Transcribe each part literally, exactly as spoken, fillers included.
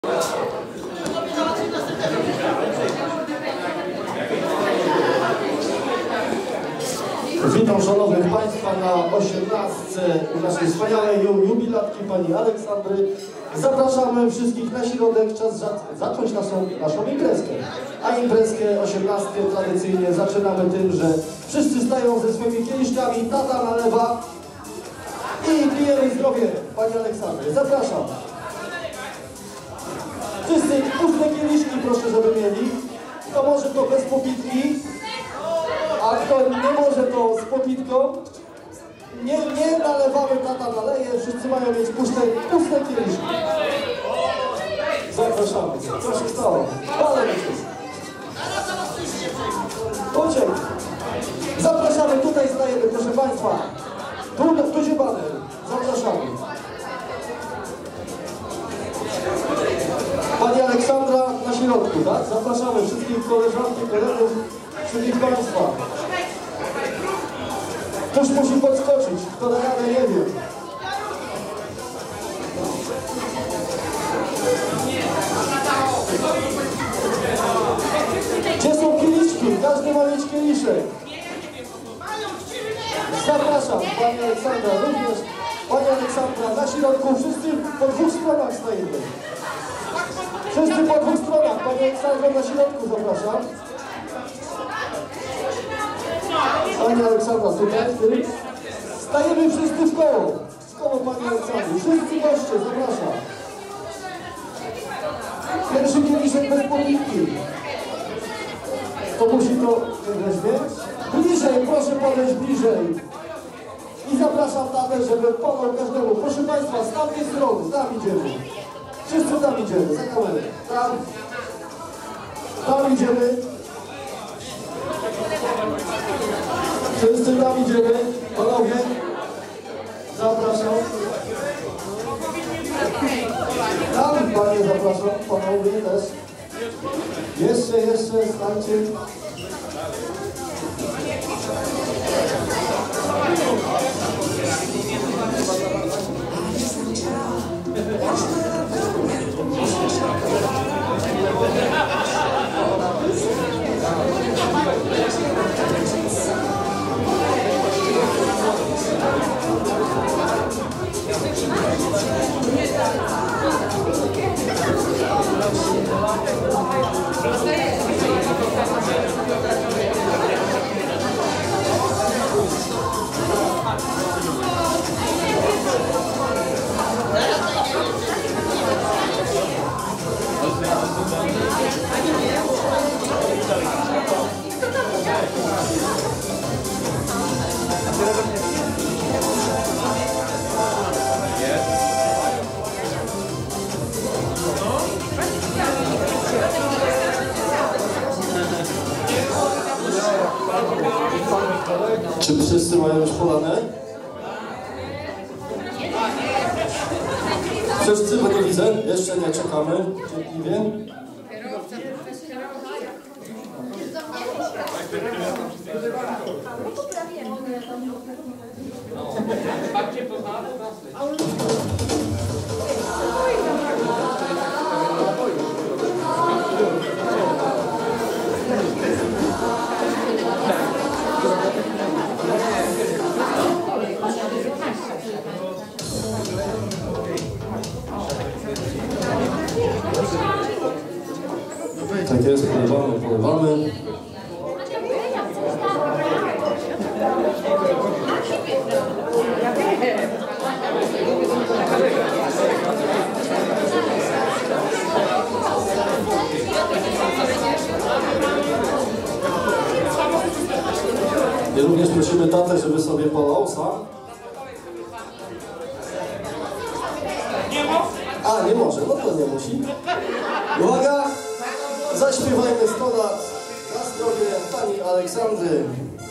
Witam szanownych Państwa na osiemnastce naszej wspaniałej jubilatki pani Aleksandry. Zapraszamy wszystkich na środek, czas za zacząć naszą, naszą imprezkę. A imprezkę osiemnastkę tradycyjnie zaczynamy tym, że wszyscy stają ze swoimi kieliszkami, tata nalewa i pijemy zdrowie pani Aleksandry. Zapraszam. Wszyscy puste kieliszki proszę, żeby mieli. Kto może to bez popitki, a kto nie może to z popitką. Nie, nie nalewamy, tata naleje, wszyscy mają mieć puste, puste kieliszki. Zapraszamy. Co się stało? Palę wszyscy. Uciekł. Zapraszamy, tutaj stajemy, proszę Państwa. Tu, tu się baner. Zapraszamy. Pani Aleksandra na środku, tak? Zapraszamy wszystkich koleżanki, kolegów, wszystkich Państwa. Ktoś musi podskoczyć, kto na radę nie wie. Gdzie są kieliszki? Każdy ma mieć kieliszek. Zapraszam, pani Aleksandra również. Pani Aleksandra na środku, wszyscy po dwóch stronach stajemy. Wszyscy po dwóch stronach, pani Aleksandra na środku, zapraszam. Pani Aleksandra, tutaj. Stajemy wszyscy w koło. W koło pani Aleksandry. Wszyscy goście, zapraszam. Pierwszy kieliszek bez popitki. To musi to weźmie. Bliżej, proszę podejść bliżej. I zapraszam tatę, żeby pomógł każdemu. Proszę Państwa, z tamtej strony, tam idziemy. Wszyscy tam idziemy, za kamerę. Tam. Tam idziemy. Wszyscy tam idziemy. Panowie. Zapraszam. Tam panie zapraszam. Panowie też. Jeszcze, jeszcze, stańcie. Czy wszyscy mają już polane? Wszyscy, bo nie widzę. Jeszcze nie, czekamy. Cierpliwie. Tak jest, polewamy, polewamy. I również prosimy tatę, żeby sobie polał sam. A, nie może, no to nie musi. Uwaga! Zaśpiewajmy sto lat na zdrowie pani Aleksandry.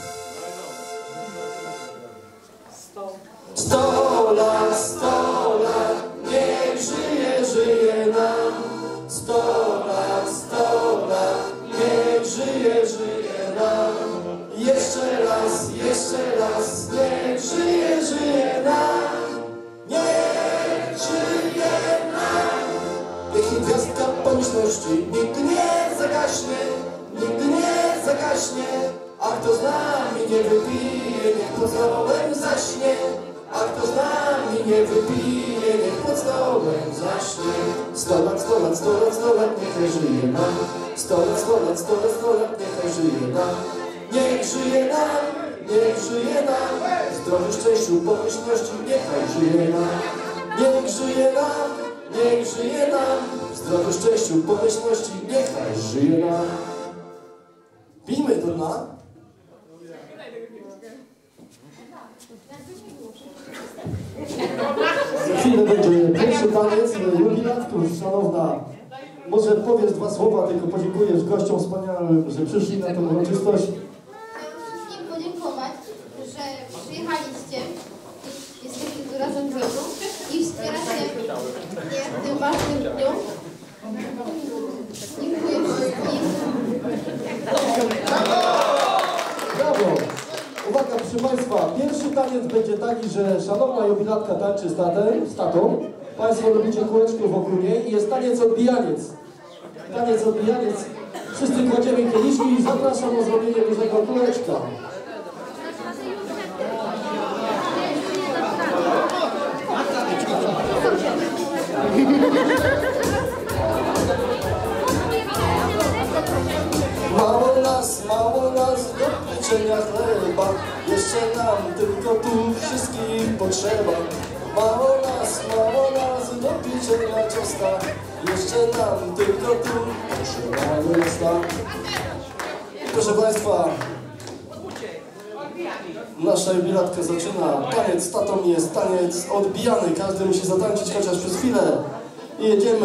Sto lat, sto lat, niech żyje, żyje nam. Sto lat, sto lat, niech żyje, żyje nam. Jeszcze raz, jeszcze raz, niech żyje, żyje nam. Niech żyje nam. Niech Laska pomyślności nigdy nie zagaśnie, nigdy nie zagaśnie. A kto z nami nie wypije, niech pod stołem zaśnie. A kto z nami nie wypije, niech pod stołem zaśnie. Sto lat, sto lat, sto lat, sto lat, niechaj żyje nam. Sto lat, sto lat, sto lat, sto lat, niechaj żyje nam. Niech żyje nam, niech żyje nam. W zdrowiu, szczęściu, pomyślności, niechaj żyje nam. Niech żyje nam, niech żyje nam. W zdrowiu, szczęściu, pomyślności, niechaj żyje nam. Bijmy do dna. Za chwilę będzie pierwszy taniec. Jubilatku, szanowna, może powiesz dwa słowa, tylko podziękujesz gościom wspaniałym, że przyszli na tę uroczystość. Chciałam wszystkim podziękować, że przyjechaliście i jesteście tu razem ze mną i wspieracie mnie w tym ważnym dniu. Dziękuję wszystkim. Brawo! Uwaga, proszę Państwa, pierwszy taniec będzie taki, że szanowna jubilatka tańczy z tatem, z tatą. Państwo robicie kółeczko wokół niej i jest taniec odbijaniec. Taniec odbijaniec. Wszyscy kładziemy kieliszki i zapraszam o zrobienie dużego kółeczka. Mało nas, mało nas do pieczenia chleba. Jeszcze nam tylko tu wszystkim potrzeba. Mało nas, mało nas do pieczenia ciasta. Jeszcze nam tylko tu potrzeba miasta. Proszę Państwa, nasza jubilatka zaczyna. Taniec z tatą jest taniec odbijany. Każdy musi zatańczyć chociaż przez chwilę. I jedziemy.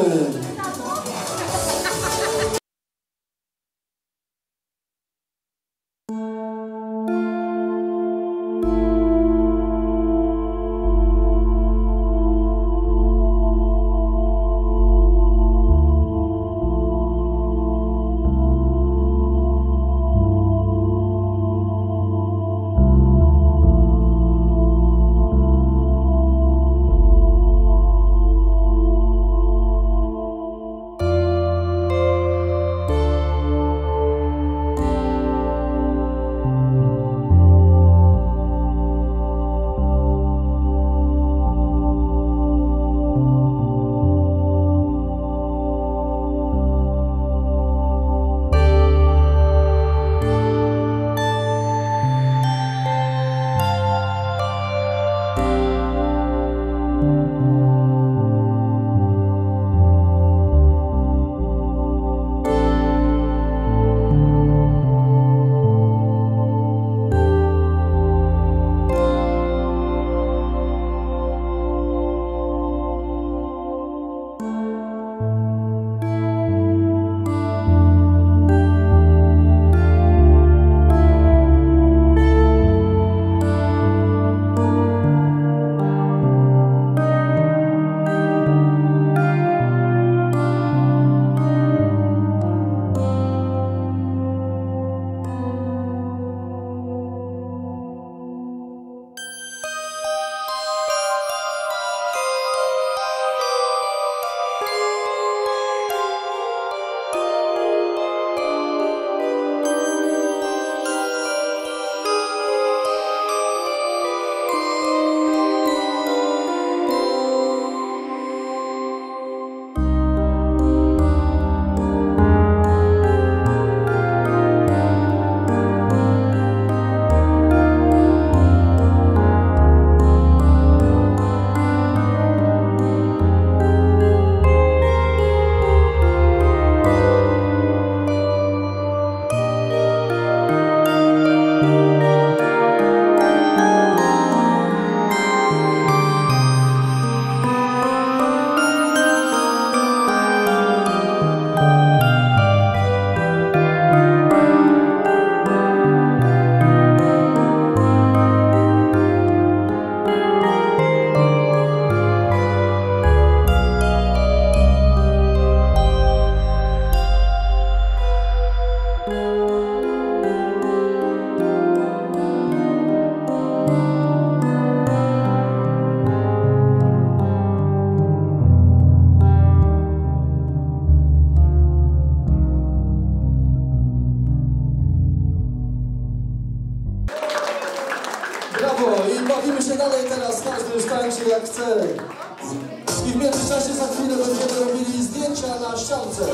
tańczy jak chce. I w międzyczasie za chwilę będziemy robili zdjęcia na ściance.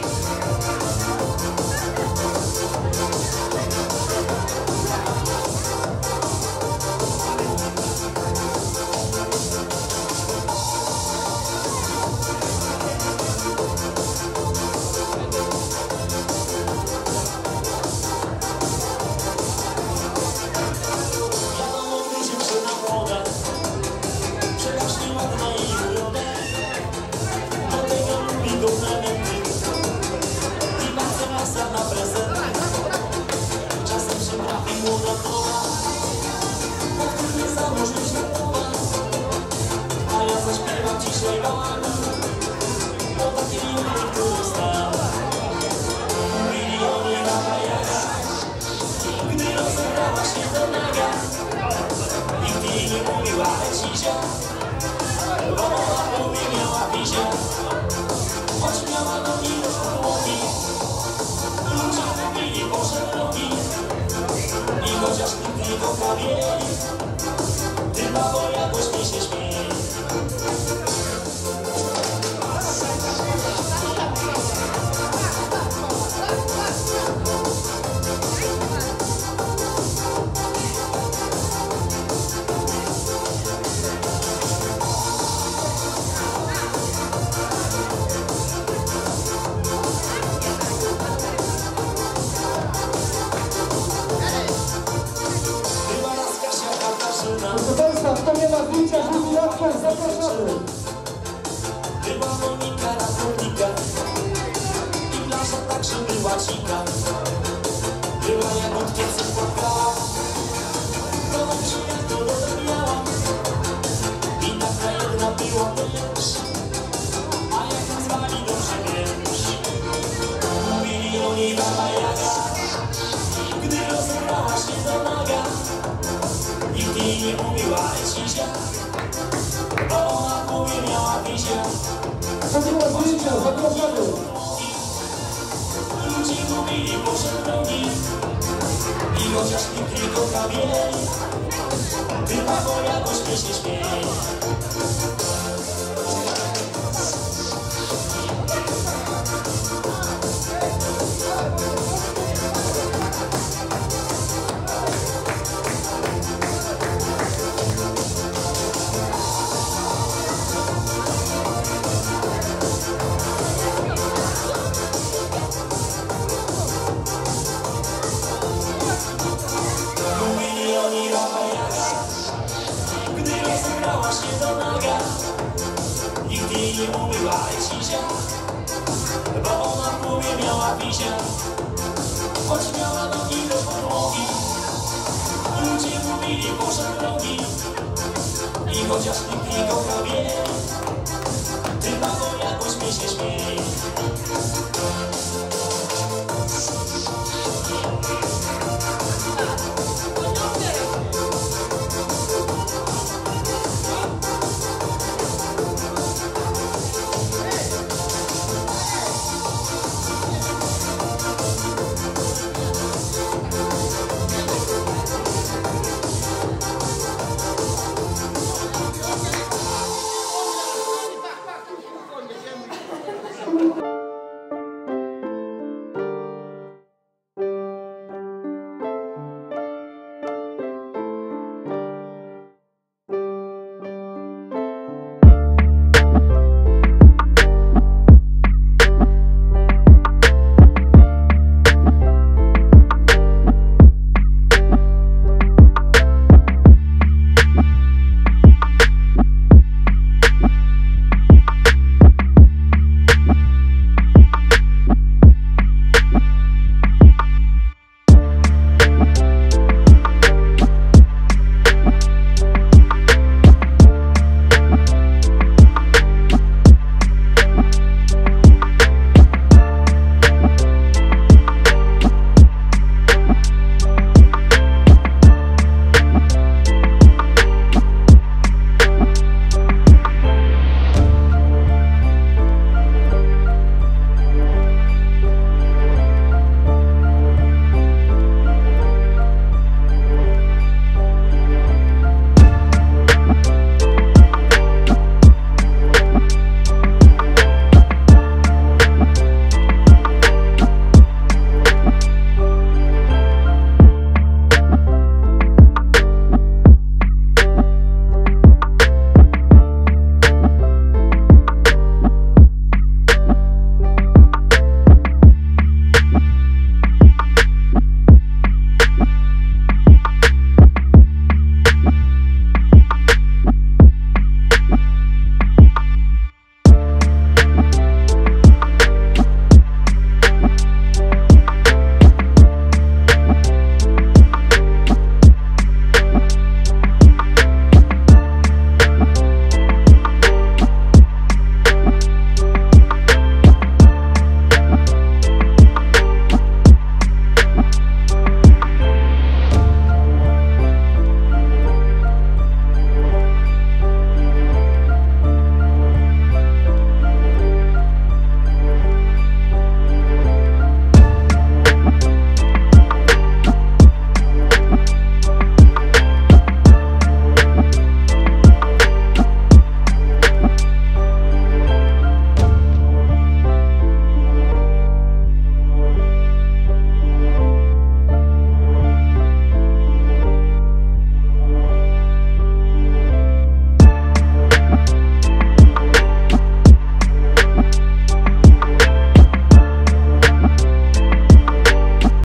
Dzisiaj mam o takiej linii, który stał. Mówili o niej na bajach, gdy rozebrała się do naga. Nikt jej nie mówił, ale dzisiaj, bo ona w głowie miała wizję. Choć miała nogi do podłogi, ludzie mówili, Boże drogi. I chociaż nikt nie kocha mieli, ty babo jakoś mi się śmieje. Proszę Państwa, kto nie ma zdjęcia z jubilatką, zapraszamy. Była Monika ratownika i Blasza także była cika. Była jak od piecy płakała, to się jak to rozumiała. I taka jedna była też, a jak nazwali dobrze wiesz. Mówili o niej Baba Jaga, gdy rozebrała się do naga. Nikt jej nie mówił, ale dzisiaj, bo ona w głowie miała wizję. Kto nie ma zdjęcia, zapraszamy. Ludzie mówili, Boże drogi. I chociaż nikt nie kocha mieli, chyba bo jakoś mnie się śmieje. Mówili o niej Baba Jaga, gdy rozebrała się do naga. Nikt jej nie mówił, ale dzisiaj, bo ona w głowie miała wizję. Choć miała nogi do podłogi, ludzie mówili, Boże drogi. I chociaż nikt nie kocha wie, ty babo jakoś mi się śmieje.